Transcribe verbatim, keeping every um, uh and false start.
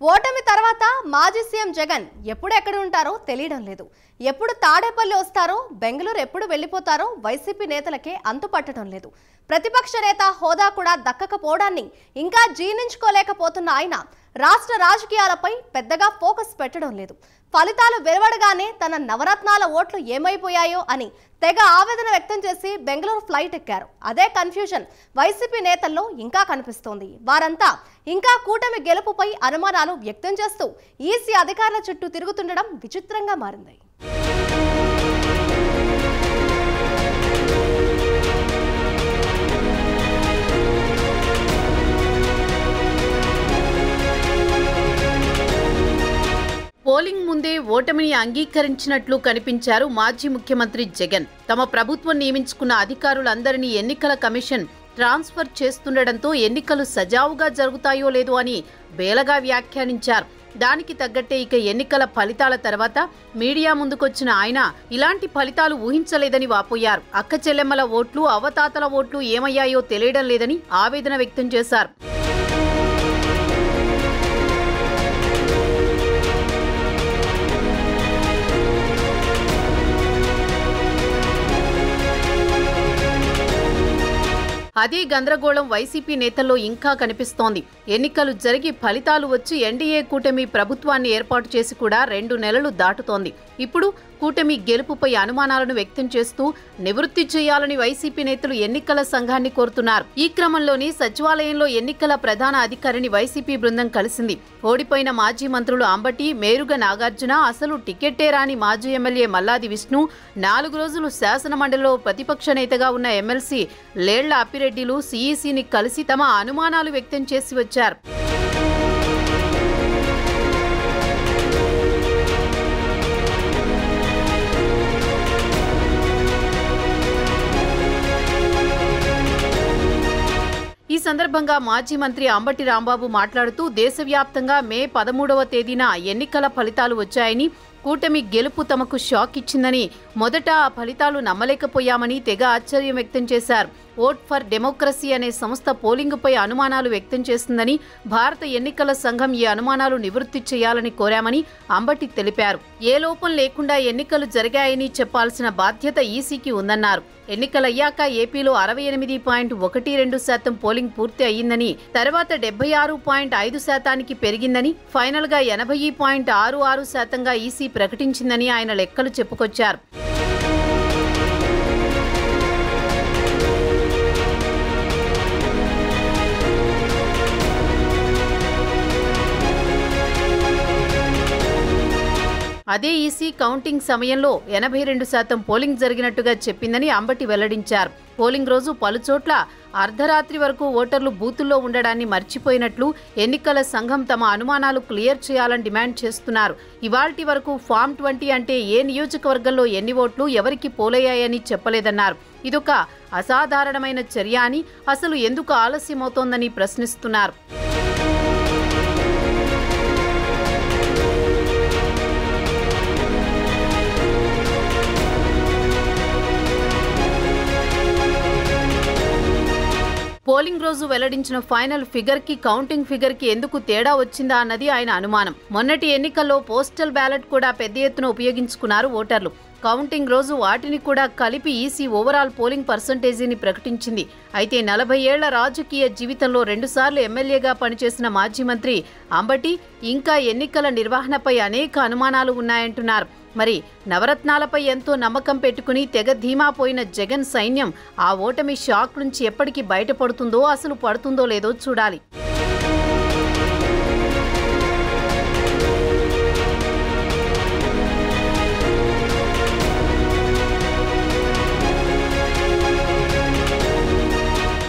ఓటమి తర్వాత మాజీ సీఎం జగన్ ఎప్పుడు ఎక్కడ ఉంటారో తెలియడం లేదు. ఎప్పుడు తాడేపల్లి వస్తారో, బెంగళూరు ఎప్పుడు వెళ్ళిపోతారో వైసీపీ నేతలకే అంతుపట్టడం లేదు. ప్రతిపక్ష నేత హోదా కూడా దక్కకపోవడాన్ని ఇంకా జీర్ణించుకోలేకపోతున్న ఆయన రాష్ట్ర రాజకీయాలపై పెద్దగా ఫోకస్ పెట్టడం లేదు. ఫలితాలు వెలువడగానే తన నవరత్నాల ఓట్లు ఏమైపోయాయో అని తెగ ఆవేదన వ్యక్తం చేసి బెంగళూరు ఫ్లైట్ ఎక్కారు. అదే కన్ఫ్యూజన్ వైసీపీ నేతల్లో ఇంకా కనిపిస్తోంది. వారంతా ఇంకా కూటమి గెలుపుపై అనుమానాలు వ్యక్తం చేస్తూ ఈసీ అధికారుల చుట్టూ తిరుగుతుండడం విచిత్రంగా మారింది. పోలింగ్ ముందే ఓటమిని అంగీకరించినట్లు కనిపించారు మాజీ ముఖ్యమంత్రి జగన్. తమ ప్రభుత్వం నియమించుకున్న అధికారులందరినీ ఎన్నికల కమిషన్ ట్రాన్స్ఫర్ చేస్తుండటంతో ఎన్నికలు సజావుగా జరుగుతాయో లేదో అని బేలగా వ్యాఖ్యానించారు. దానికి తగ్గట్టే ఇక ఎన్నికల ఫలితాల తర్వాత మీడియా ముందుకొచ్చిన ఆయన ఇలాంటి ఫలితాలు ఊహించలేదని వాపోయారు. అక్క చెల్లెమ్మల ఓట్లు, అవతాతల ఓట్లు ఏమయ్యాయో తెలియడం లేదని ఆవేదన వ్యక్తం చేశారు. అదే గందరగోళం వైసీపీ నేతల్లో ఇంకా కనిపిస్తోంది. ఎన్నికలు జరిగి ఫలితాలు వచ్చి ఎన్డీఏ కూటమి ప్రభుత్వాన్ని ఏర్పాటు చేసి కూడా రెండు నెలలు దాటుతోంది. ఇప్పుడు కూటమి గెలుపుపై అనుమానాలను వ్యక్తం చేస్తూ నివృత్తి చేయాలని వైసీపీ నేతలు ఎన్నికల సంఘాన్ని కోరుతున్నారు. ఈ క్రమంలోనే సచివాలయంలో ఎన్నికల ప్రధాన అధికారిని వైసీపీ బృందం కలిసింది. ఓడిపోయిన మాజీ మంత్రులు అంబటి, మేరుగ నాగార్జున, అసలు టికెట్టే రాని మాజీ ఎమ్మెల్యే మల్లాది విష్ణు, నాలుగు రోజులు శాసనమండలిలో ప్రతిపక్ష నేతగా ఉన్న ఎమ్మెల్సీ లేళ్ల అప్పిరెడ్డిలు సీఈసీని కలిసి తమ అనుమానాలు వ్యక్తం చేసి వచ్చారు. ఈ సందర్భంగా మాజీ మంత్రి అంబటి రాంబాబు మాట్లాడుతూ దేశవ్యాప్తంగా మే పదమూడవ తేదీన ఎన్నికల ఫలితాలు వచ్చాయని, కూటమి గెలుపు తమకు షాక్ ఇచ్చిందని, మొదట ఆ ఫలితాలు నమ్మలేకపోయామని తెగ ఆశ్చర్యం వ్యక్తం చేశారు. ఓట్ ఫర్ డెమోక్రసీ అనే సంస్థ పోలింగుపై అనుమానాలు వ్యక్తం చేస్తుందని, భారత ఎన్నికల సంఘం ఈ అనుమానాలు నివృత్తి చేయాలని కోరామని అంబటి తెలిపారు. ఏ లోపం లేకుండా ఎన్నికలు జరిగాయని చెప్పాల్సిన బాధ్యత ఈసీకి ఉందన్నారు. ఎన్నికలయ్యాక ఏపీలో అరవై ఎనిమిది పాయింట్ ఒకటి రెండు శాతం పోలింగ్ పూర్తి అయ్యిందని, తర్వాత డెబ్బై ఆరు పాయింట్ ఐదు శాతానికి పెరిగిందని, ఫైనల్ గా ఎనభై పాయింట్ ఆరు ఆరు శాతంగా ఈసీ ప్రకటించిందని ఆయన లెక్కలు చెప్పుకొచ్చారు. అదే ఈసీ కౌంటింగ్ సమయంలో ఎనభై రెండు శాతం పోలింగ్ జరిగినట్టుగా చెప్పిందని అంబటి వెల్లడించారు. పోలింగ్ రోజు పలుచోట్ల అర్ధరాత్రి వరకు ఓటర్లు బూతుల్లో ఉండడాన్ని మర్చిపోయినట్లు ఎన్నికల సంఘం తమ అనుమానాలు క్లియర్ చేయాలని డిమాండ్ చేస్తున్నారు. ఇవాల్టి వరకు ఫామ్ ట్వంటీ అంటే ఏ నియోజకవర్గంలో ఎన్ని ఓట్లు ఎవరికి పోలయ్యాయని చెప్పలేదన్నారు. ఇదొక అసాధారణమైన చర్య అని, అసలు ఎందుకు ఆలస్యమవుతోందని ప్రశ్నిస్తున్నారు. పోలింగ్ రోజు వెల్లడించిన ఫైనల్ ఫిగర్ కి కౌంటింగ్ ఫిగర్ కి ఎందుకు తేడా వచ్చిందా అన్నది ఆయన అనుమానం. మొన్నటి ఎన్నికల్లో పోస్టల్ బ్యాలెట్ కూడా పెద్ద ఎత్తున ఉపయోగించుకున్నారు ఓటర్లు. కౌంటింగ్ రోజు వాటిని కూడా కలిపి ఈసీ ఓవరాల్ పోలింగ్ పర్సంటేజీని ప్రకటించింది. అయితే నలభై ఏళ్ల రాజకీయ జీవితంలో రెండుసార్లు ఎమ్మెల్యేగా పనిచేసిన మాజీ మంత్రి అంబటి ఇంకా ఎన్నికల నిర్వహణపై అనేక అనుమానాలు ఉన్నాయంటున్నారు. మరి నవరత్నాలపై ఎంతో నమ్మకం పెట్టుకుని తెగ ధీమా పోయిన జగన్ సైన్యం ఆ ఓటమి షాక్ నుంచి ఎప్పటికి బయటపడుతుందో, అసలు పడుతుందో లేదో చూడాలి.